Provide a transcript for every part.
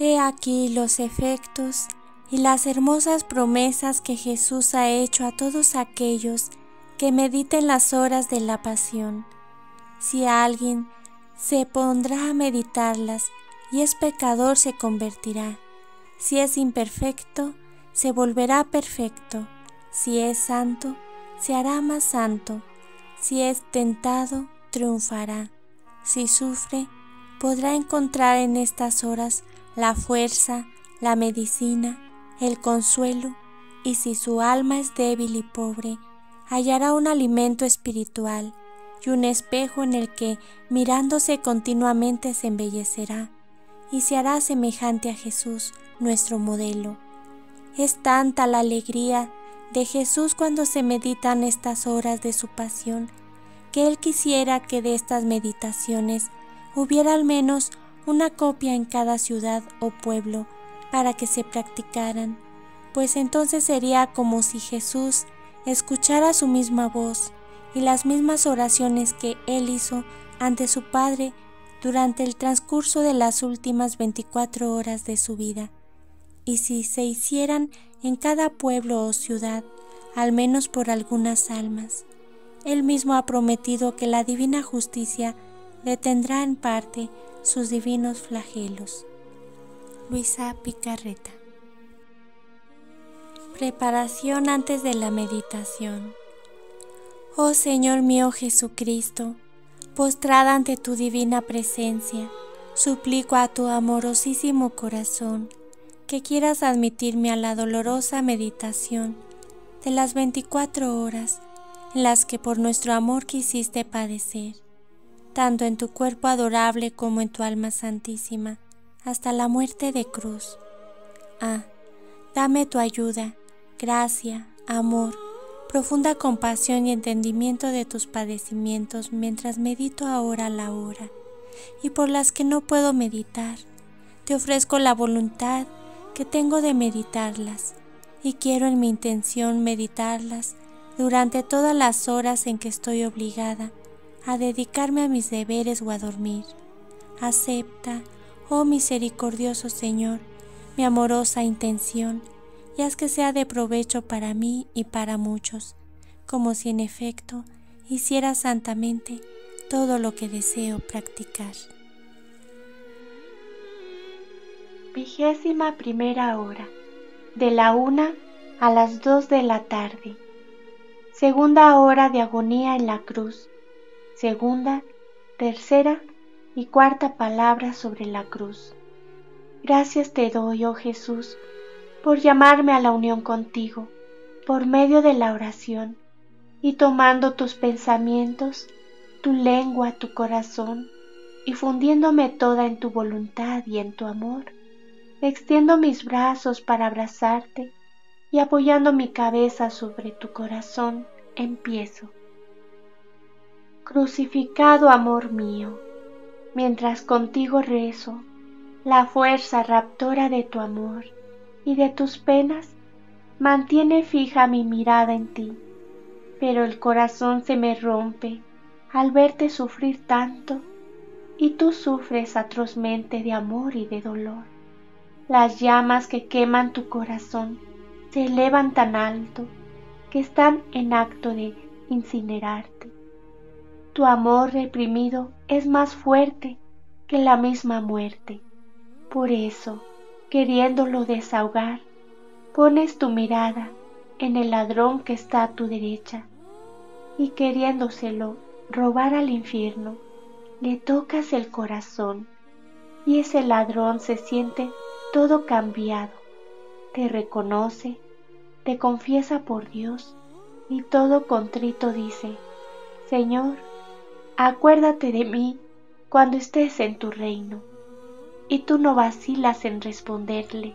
He aquí los efectos y las hermosas promesas que Jesús ha hecho a todos aquellos que mediten las horas de la pasión. Si alguien se pondrá a meditarlas y es pecador, se convertirá. Si es imperfecto, se volverá perfecto. Si es santo, se hará más santo. Si es tentado, triunfará. Si sufre, podrá encontrar en estas horas la fuerza, la medicina, el consuelo, y si su alma es débil y pobre, hallará un alimento espiritual y un espejo en el que, mirándose continuamente, se embellecerá y se hará semejante a Jesús, nuestro modelo. Es tanta la alegría de Jesús cuando se meditan estas horas de su pasión, que Él quisiera que de estas meditaciones hubiera al menos una copia en cada ciudad o pueblo para que se practicaran, pues entonces sería como si Jesús escuchara su misma voz y las mismas oraciones que Él hizo ante su Padre durante el transcurso de las últimas 24 horas de su vida. Y si se hicieran en cada pueblo o ciudad, al menos por algunas almas, Él mismo ha prometido que la divina justicia detendrá en parte sus divinos flagelos. Luisa Picarreta. Preparación antes de la meditación. Oh Señor mío Jesucristo, postrada ante tu divina presencia, suplico a tu amorosísimo corazón que quieras admitirme a la dolorosa meditación de las 24 horas en las que por nuestro amor quisiste padecer, tanto en tu cuerpo adorable como en tu alma santísima, hasta la muerte de cruz. Dame tu ayuda, gracia, amor, profunda compasión y entendimiento de tus padecimientos mientras medito ahora la hora, y por las que no puedo meditar, te ofrezco la voluntad que tengo de meditarlas, y quiero en mi intención meditarlas durante todas las horas en que estoy obligada a dedicarme a mis deberes o a dormir. Acepta, oh misericordioso Señor, mi amorosa intención, y haz que sea de provecho para mí y para muchos, como si en efecto hiciera santamente todo lo que deseo practicar. 21ª hora, de la 1 a las 2 de la tarde. Segunda hora de agonía en la cruz. Segunda, tercera y cuarta palabra sobre la cruz. Gracias te doy, oh Jesús, por llamarme a la unión contigo, por medio de la oración, y tomando tus pensamientos, tu lengua, tu corazón, y fundiéndome toda en tu voluntad y en tu amor, extiendo mis brazos para abrazarte, y apoyando mi cabeza sobre tu corazón, empiezo. Crucificado amor mío, mientras contigo rezo, la fuerza raptora de tu amor y de tus penas mantiene fija mi mirada en ti, pero el corazón se me rompe al verte sufrir tanto, y tú sufres atrozmente de amor y de dolor. Las llamas que queman tu corazón se elevan tan alto que están en acto de incinerarte. Tu amor reprimido es más fuerte que la misma muerte. Por eso, queriéndolo desahogar, pones tu mirada en el ladrón que está a tu derecha, y queriéndoselo robar al infierno, le tocas el corazón, y ese ladrón se siente todo cambiado, te reconoce, te confiesa por Dios, y todo contrito dice: Señor, acuérdate de mí cuando estés en tu reino. Y tú no vacilas en responderle: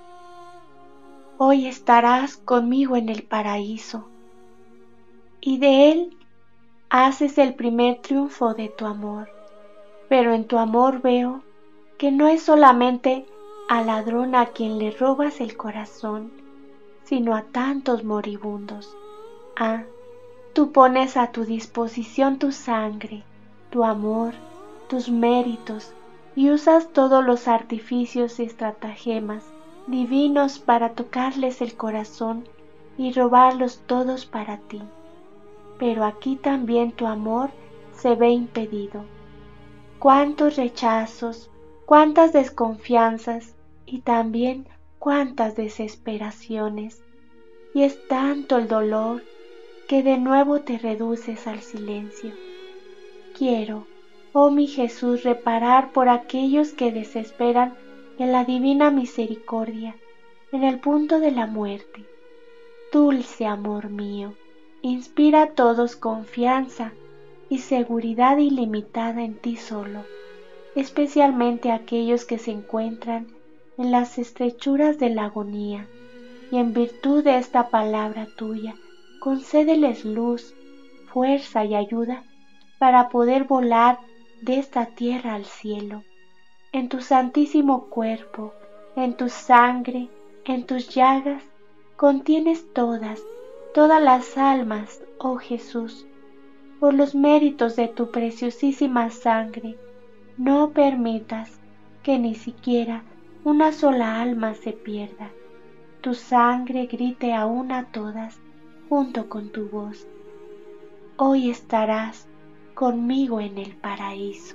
hoy estarás conmigo en el paraíso. Y de él haces el primer triunfo de tu amor. Pero en tu amor veo que no es solamente al ladrón a quien le robas el corazón, sino a tantos moribundos. Tú pones a tu disposición tu sangre, tu amor, tus méritos y usas todos los artificios y estratagemas divinos para tocarles el corazón y robarlos todos para ti. Pero aquí también tu amor se ve impedido. Cuántos rechazos, cuántas desconfianzas y también cuántas desesperaciones. Y es tanto el dolor que de nuevo te reduces al silencio. Quiero, oh mi Jesús, reparar por aquellos que desesperan en la divina misericordia, en el punto de la muerte. Dulce amor mío, inspira a todos confianza y seguridad ilimitada en ti solo, especialmente a aquellos que se encuentran en las estrechuras de la agonía, y en virtud de esta palabra tuya, concédeles luz, fuerza y ayuda para poder volar de esta tierra al cielo. En tu santísimo cuerpo, en tu sangre, en tus llagas, contienes todas las almas, oh Jesús. Por los méritos de tu preciosísima sangre, no permitas que ni siquiera una sola alma se pierda. Tu sangre grite aún a todas, junto con tu voz. Hoy estarás conmigo en el paraíso.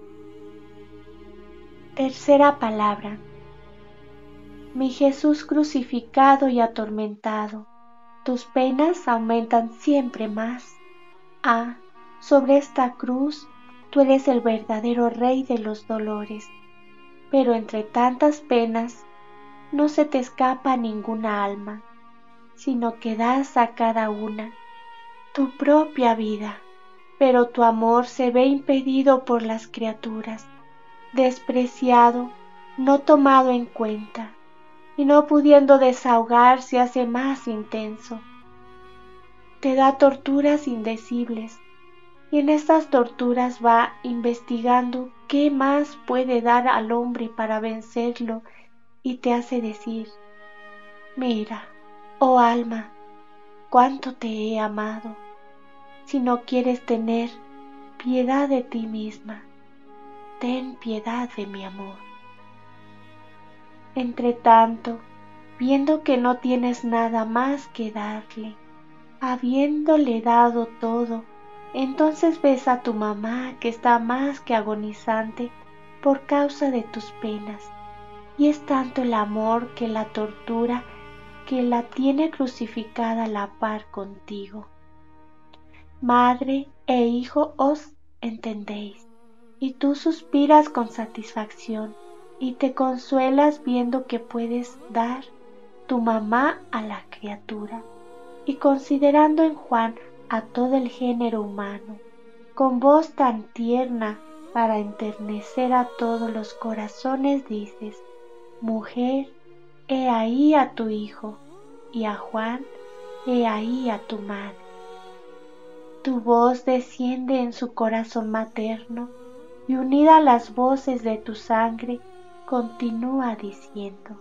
Tercera palabra. Mi Jesús crucificado y atormentado, tus penas aumentan siempre más. Sobre esta cruz tú eres el verdadero Rey de los dolores, pero entre tantas penas no se te escapa ninguna alma, sino que das a cada una tu propia vida, pero tu amor se ve impedido por las criaturas, despreciado, no tomado en cuenta, y no pudiendo desahogar se hace más intenso. Te da torturas indecibles, y en estas torturas va investigando qué más puede dar al hombre para vencerlo, y te hace decir: mira, oh alma, cuánto te he amado. Si no quieres tener piedad de ti misma, ten piedad de mi amor. Entretanto, viendo que no tienes nada más que darle, habiéndole dado todo, entonces ves a tu mamá que está más que agonizante por causa de tus penas, y es tanto el amor que la tortura que la tiene crucificada a la par contigo. Madre e hijo os entendéis, y tú suspiras con satisfacción y te consuelas viendo que puedes dar tu mamá a la criatura, y considerando en Juan a todo el género humano, con voz tan tierna para enternecer a todos los corazones dices: mujer, he ahí a tu hijo, y a Juan, he ahí a tu madre. Tu voz desciende en su corazón materno, y unida a las voces de tu sangre, continúa diciendo: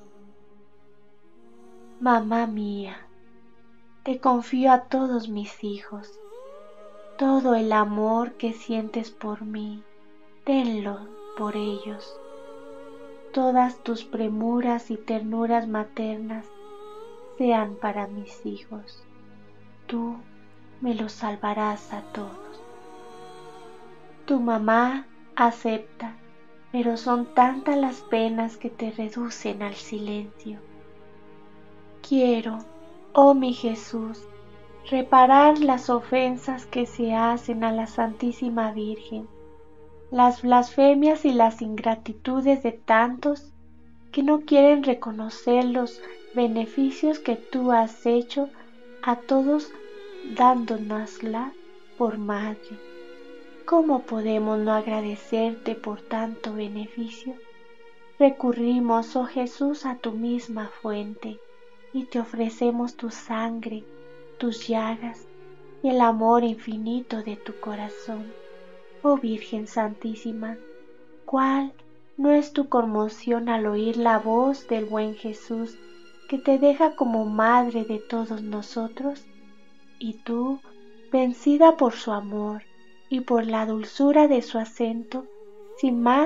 mamá mía, te confío a todos mis hijos. Todo el amor que sientes por mí, tenlo por ellos. Todas tus premuras y ternuras maternas sean para mis hijos. Tú me los salvarás a todos. Tu mamá acepta, pero son tantas las penas que te reducen al silencio. Quiero, oh mi Jesús, reparar las ofensas que se hacen a la Santísima Virgen, las blasfemias y las ingratitudes de tantos que no quieren reconocer los beneficios que tú has hecho a todos dándonosla por madre. ¿Cómo podemos no agradecerte por tanto beneficio? Recurrimos, oh Jesús, a tu misma fuente, y te ofrecemos tu sangre, tus llagas y el amor infinito de tu corazón. Oh Virgen Santísima, ¿cuál no es tu conmoción al oír la voz del buen Jesús que te deja como madre de todos nosotros? Y tú, vencida por su amor y por la dulzura de su acento, sin más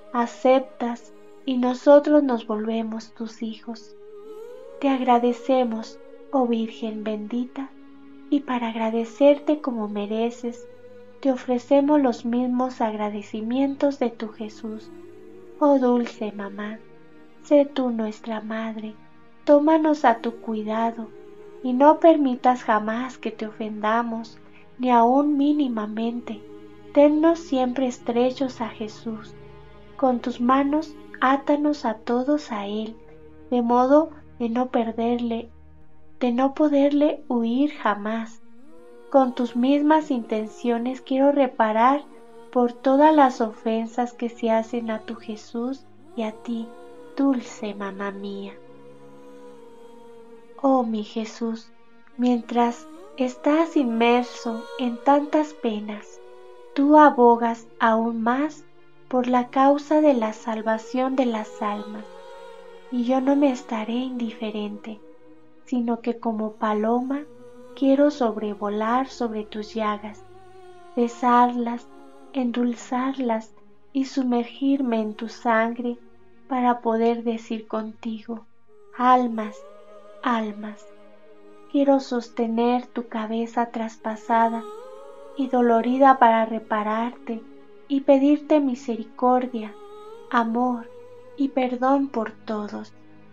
aceptas y nosotros nos volvemos tus hijos. Te agradecemos, oh Virgen bendita, y para agradecerte como mereces, te ofrecemos los mismos agradecimientos de tu Jesús. Oh dulce mamá, sé tú nuestra madre, tómanos a tu cuidado, y no permitas jamás que te ofendamos, ni aun mínimamente. Tennos siempre estrechos a Jesús. Con tus manos átanos a todos a Él, de modo de no poderle huir jamás. Con tus mismas intenciones quiero reparar por todas las ofensas que se hacen a tu Jesús y a ti, dulce mamá mía. Oh mi Jesús, mientras estás inmerso en tantas penas, tú abogas aún más por la causa de la salvación de las almas, y yo no me estaré indiferente, sino que como paloma quiero sobrevolar sobre tus llagas, besarlas, endulzarlas y sumergirme en tu sangre para poder decir contigo, almas, almas. Quiero sostener tu cabeza traspasada y dolorida para repararte y pedirte misericordia, amor y perdón por todos.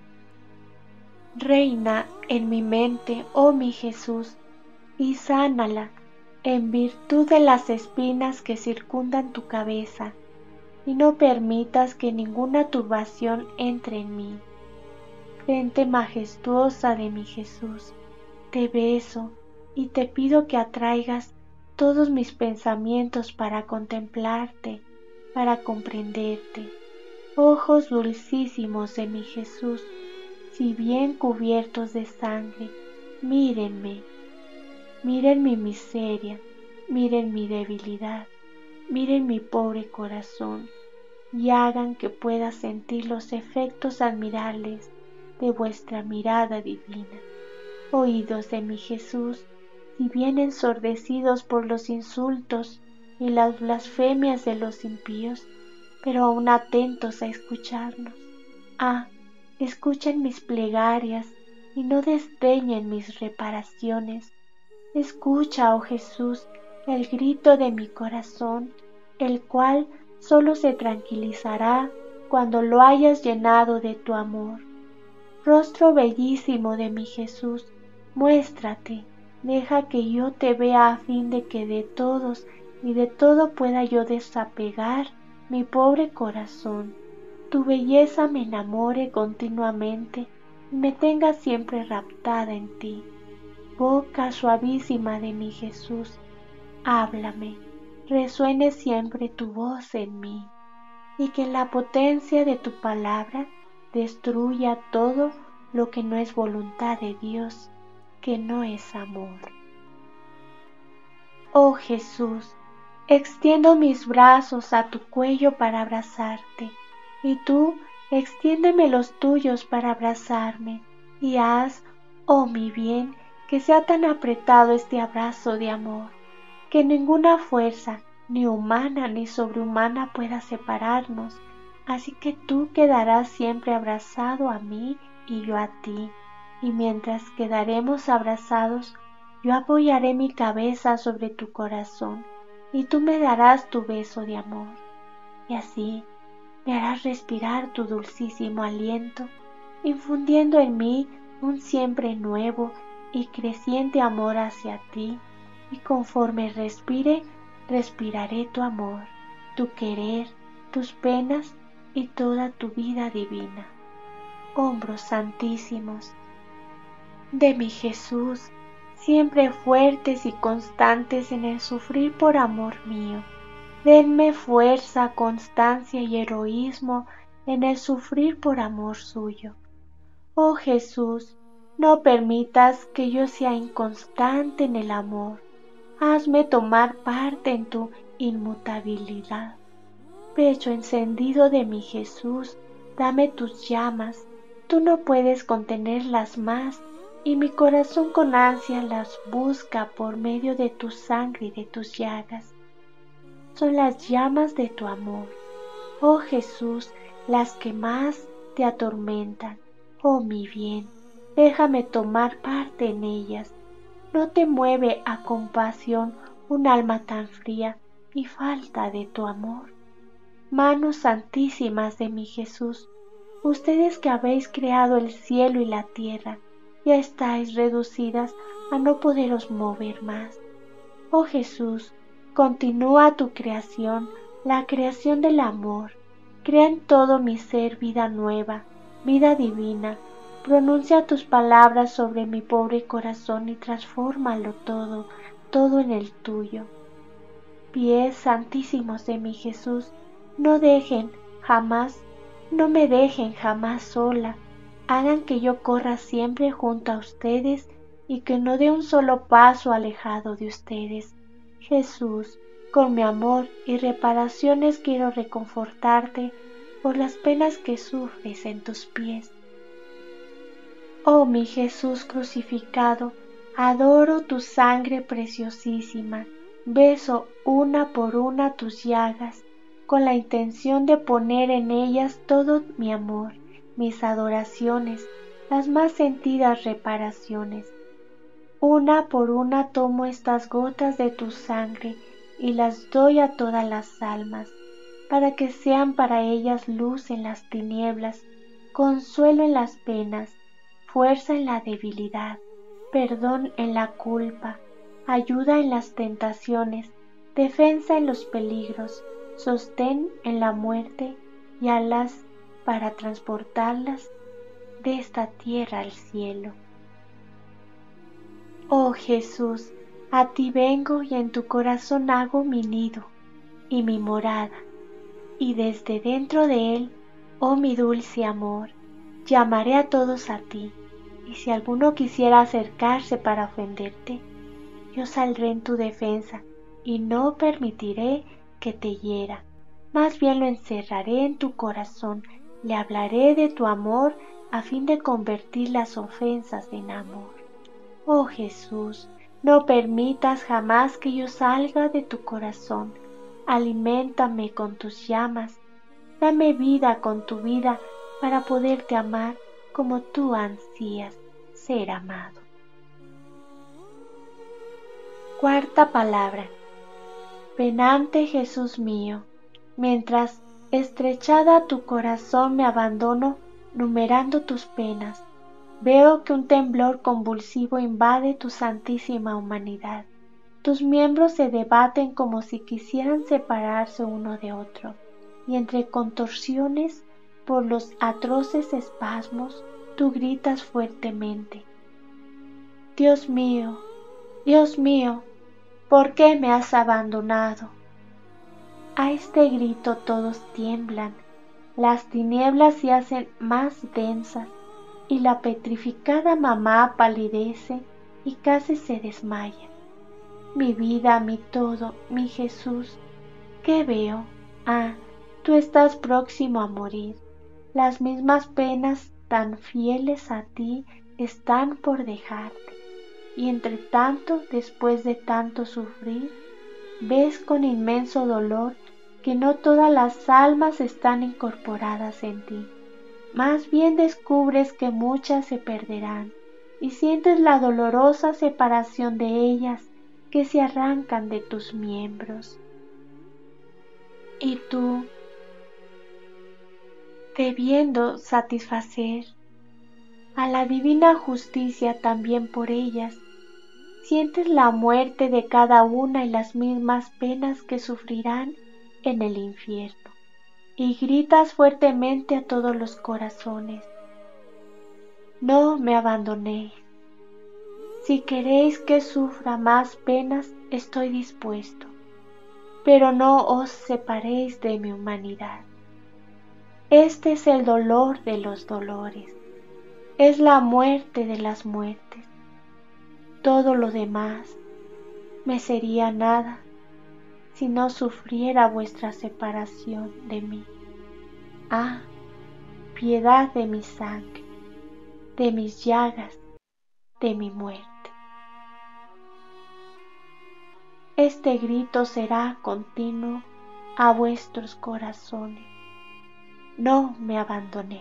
Reina en mi mente, oh mi Jesús, y sánala en virtud de las espinas que circundan tu cabeza, y no permitas que ninguna turbación entre en mí. Frente majestuosa de mi Jesús, te beso y te pido que atraigas todos mis pensamientos para contemplarte, para comprenderte. Ojos dulcísimos de mi Jesús, si bien cubiertos de sangre, mírenme, miren mi miseria, miren mi debilidad, miren mi pobre corazón, y hagan que pueda sentir los efectos admirables de vuestra mirada divina. Oídos de mi Jesús, si bien ensordecidos por los insultos y las blasfemias de los impíos, pero aún atentos a escucharnos. Escuchen mis plegarias y no desdeñen mis reparaciones. Escucha, oh Jesús, el grito de mi corazón, el cual solo se tranquilizará cuando lo hayas llenado de tu amor. Rostro bellísimo de mi Jesús, muéstrate, deja que yo te vea a fin de que de todos y de todo pueda yo desapegar mi pobre corazón. Tu belleza me enamore continuamente y me tenga siempre raptada en ti. Boca suavísima de mi Jesús, háblame, resuene siempre tu voz en mí, y que la potencia de tu palabra destruya todo lo que no es voluntad de Dios, que no es amor. Oh Jesús, extiendo mis brazos a tu cuello para abrazarte, y tú extiéndeme los tuyos para abrazarme, y haz, oh mi bien, que sea tan apretado este abrazo de amor, que ninguna fuerza, ni humana ni sobrehumana, pueda separarnos, así que tú quedarás siempre abrazado a mí y yo a ti, y mientras quedaremos abrazados, yo apoyaré mi cabeza sobre tu corazón, y tú me darás tu beso de amor, y así me harás respirar tu dulcísimo aliento, infundiendo en mí un siempre nuevo y creciente amor hacia ti, y conforme respire, respiraré tu amor, tu querer, tus penas y toda tu vida divina. Hombros santísimos de mi Jesús, siempre fuertes y constantes en el sufrir por amor mío, denme fuerza, constancia y heroísmo en el sufrir por amor suyo. Oh Jesús, no permitas que yo sea inconstante en el amor, hazme tomar parte en tu inmutabilidad. Pecho encendido de mi Jesús, dame tus llamas, tú no puedes contenerlas más, y mi corazón con ansia las busca por medio de tu sangre y de tus llagas. Son las llamas de tu amor, Oh Jesús, las que más te atormentan. Oh mi bien, déjame tomar parte en ellas. ¿No te mueve a compasión un alma tan fría y falta de tu amor? Manos santísimas de mi Jesús, ustedes que habéis creado el cielo y la tierra, ya estáis reducidas a no poderos mover más. Oh Jesús, continúa tu creación, la creación del amor. Crea en todo mi ser vida nueva, vida divina. Pronuncia tus palabras sobre mi pobre corazón y transfórmalo todo, todo en el tuyo. Pies santísimos de mi Jesús, no me dejen jamás sola. Hagan que yo corra siempre junto a ustedes y que no dé un solo paso alejado de ustedes. Jesús, con mi amor y reparaciones quiero reconfortarte por las penas que sufres en tus pies. Oh mi Jesús crucificado, adoro tu sangre preciosísima, beso una por una tus llagas, con la intención de poner en ellas todo mi amor, mis adoraciones, las más sentidas reparaciones. Una por una tomo estas gotas de tu sangre y las doy a todas las almas, para que sean para ellas luz en las tinieblas, consuelo en las penas, fuerza en la debilidad, perdón en la culpa, ayuda en las tentaciones, defensa en los peligros, sostén en la muerte y alas para transportarlas de esta tierra al cielo. Oh Jesús, a ti vengo y en tu corazón hago mi nido y mi morada, y desde dentro de él, oh mi dulce amor, llamaré a todos a ti, y si alguno quisiera acercarse para ofenderte, yo saldré en tu defensa y no permitiré que te hiera, más bien lo encerraré en tu corazón, le hablaré de tu amor a fin de convertir las ofensas en amor. Oh Jesús, no permitas jamás que yo salga de tu corazón, aliméntame con tus llamas, dame vida con tu vida para poderte amar como tú ansías ser amado. Cuarta palabra. Penante Jesús mío, mientras estrechada tu corazón me abandono numerando tus penas, veo que un temblor convulsivo invade tu santísima humanidad. Tus miembros se debaten como si quisieran separarse uno de otro, y entre contorsiones por los atroces espasmos, tú gritas fuertemente: Dios mío, ¿por qué me has abandonado? A este grito todos tiemblan, las tinieblas se hacen más densas, y la petrificada mamá palidece y casi se desmaya. Mi vida, mi todo, mi Jesús, ¿qué veo? Ah, tú estás próximo a morir. Las mismas penas tan fieles a ti están por dejarte. Y entre tanto, después de tanto sufrir, ves con inmenso dolor que no todas las almas están incorporadas en ti. Más bien descubres que muchas se perderán y sientes la dolorosa separación de ellas que se arrancan de tus miembros. Y tú, debiendo satisfacer a la divina justicia también por ellas, sientes la muerte de cada una y las mismas penas que sufrirán en el infierno, y gritas fuertemente a todos los corazones: no me abandonéis. Si queréis que sufra más penas, estoy dispuesto, pero no os separéis de mi humanidad. Este es el dolor de los dolores, es la muerte de las muertes. Todo lo demás me sería nada si no sufriera vuestra separación de mí. Ah, piedad de mi sangre, de mis llagas, de mi muerte. Este grito será continuo a vuestros corazones. no me abandoné.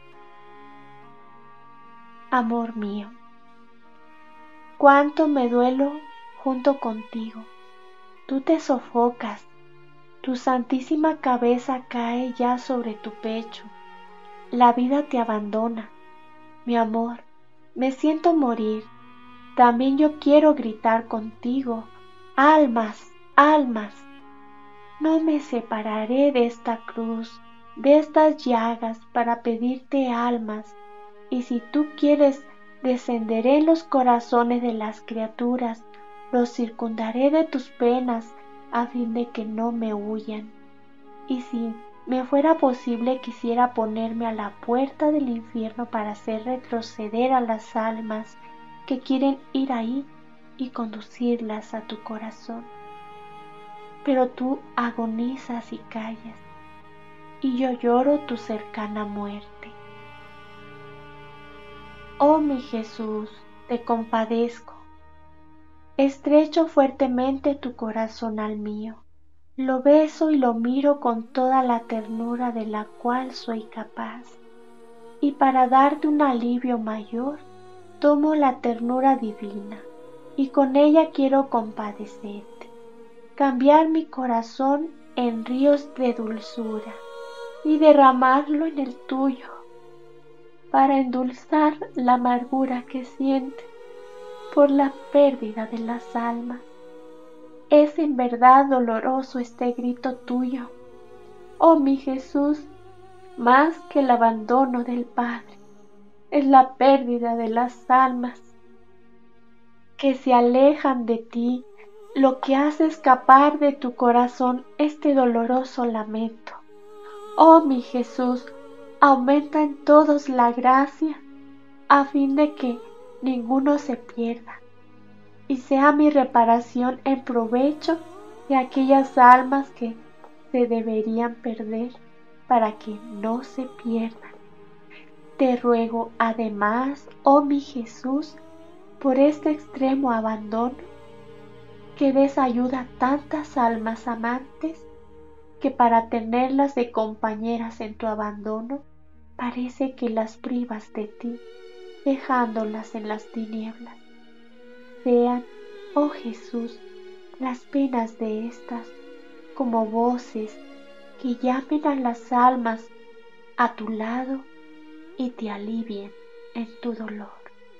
Amor mío, cuánto me duelo junto contigo. Tú te sofocas, tu santísima cabeza cae ya sobre tu pecho. La vida te abandona. Mi amor, me siento morir. También yo quiero gritar contigo. Almas, almas. No me separaré de esta cruz, de estas llagas, para pedirte almas. Y si tú quieres, descenderé en los corazones de las criaturas, los circundaré de tus penas, a fin de que no me huyan. Y si me fuera posible, quisiera ponerme a la puerta del infierno para hacer retroceder a las almas que quieren ir ahí y conducirlas a tu corazón. Pero tú agonizas y callas, y yo lloro tu cercana muerte. Oh mi Jesús, te compadezco. Estrecho fuertemente tu corazón al mío. Lo beso y lo miro con toda la ternura de la cual soy capaz. Y para darte un alivio mayor, tomo la ternura divina, y con ella quiero compadecerte, cambiar mi corazón en ríos de dulzura, y derramarlo en el tuyo, para endulzar la amargura que sientes por la pérdida de las almas. Es en verdad doloroso este grito tuyo, oh mi Jesús, más que el abandono del Padre, es la pérdida de las almas que se alejan de ti, lo que hace escapar de tu corazón este doloroso lamento. Oh mi Jesús, aumenta en todos la gracia, a fin de que ninguno se pierda, y sea mi reparación en provecho de aquellas almas que se deberían perder para que no se pierdan. Te ruego además, oh mi Jesús, por este extremo abandono, que des ayuda a tantas almas amantes que para tenerlas de compañeras en tu abandono, parece que las privas de ti, dejándolas en las tinieblas. Sean, oh Jesús, las penas de estas como voces que llamen a las almas a tu lado y te alivien en tu dolor.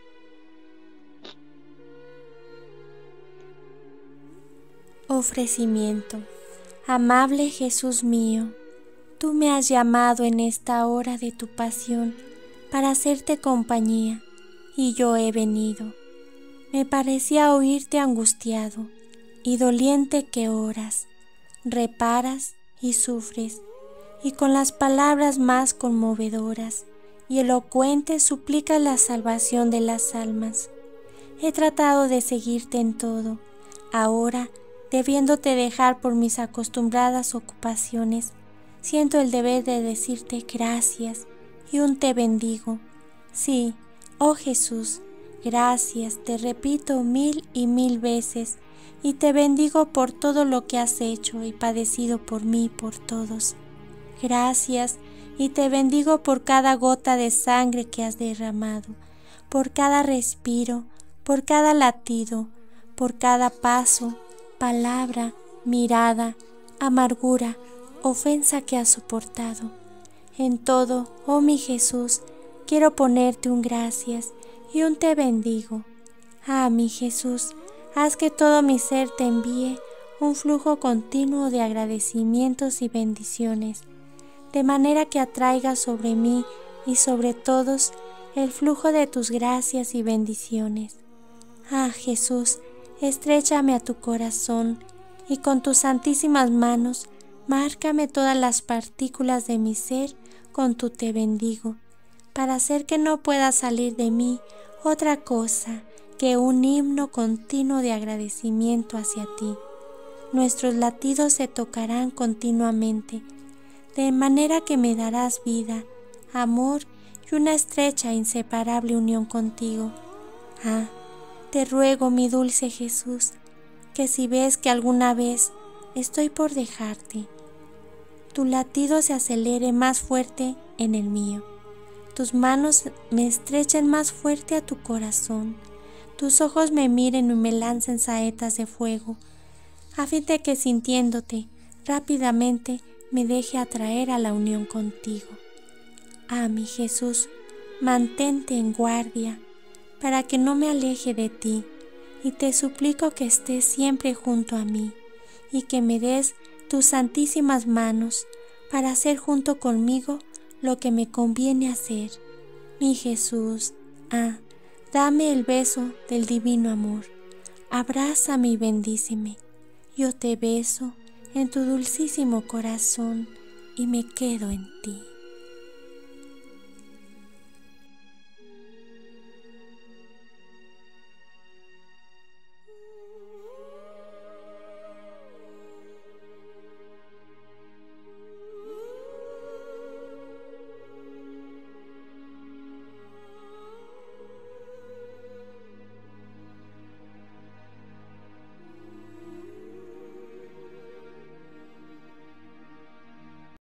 Ofrecimiento. Amable Jesús mío, tú me has llamado en esta hora de tu pasión para hacerte compañía, y yo he venido. Me parecía oírte angustiado y doliente que oras, reparas y sufres, y con las palabras más conmovedoras y elocuentes suplicas la salvación de las almas. He tratado de seguirte en todo. Ahora, debiéndote dejar por mis acostumbradas ocupaciones, siento el deber de decirte gracias y un te bendigo. Sí, oh Jesús, gracias, te repito 1000 y 1000 veces, y te bendigo por todo lo que has hecho y padecido por mí y por todos. Gracias, y te bendigo por cada gota de sangre que has derramado, por cada respiro, por cada latido, por cada paso, palabra, mirada, amargura, ofensa que has soportado. En todo, oh mi Jesús, quiero ponerte un gracias y un te bendigo. Ah, mi Jesús, haz que todo mi ser te envíe un flujo continuo de agradecimientos y bendiciones, de manera que atraiga sobre mí y sobre todos el flujo de tus gracias y bendiciones. Ah, Jesús, estréchame a tu corazón y con tus santísimas manos márcame todas las partículas de mi ser con tu te bendigo, para hacer que no pueda salir de mí otra cosa que un himno continuo de agradecimiento hacia ti. Nuestros latidos se tocarán continuamente, de manera que me darás vida, amor y una estrecha e inseparable unión contigo. Ah, te ruego, mi dulce Jesús, que si ves que alguna vez estoy por dejarte, tu latido se acelere más fuerte en el mío. Tus manos me estrechen más fuerte a tu corazón. Tus ojos me miren y me lancen saetas de fuego, a fin de que sintiéndote rápidamente me deje atraer a la unión contigo. Ah, mi Jesús, mantente en guardia para que no me aleje de ti, y te suplico que estés siempre junto a mí y que me des tus santísimas manos para hacer junto conmigo lo que me conviene hacer. Mi Jesús, dame el beso del divino amor. Abrázame y bendíceme. Yo te beso en tu dulcísimo corazón y me quedo en ti.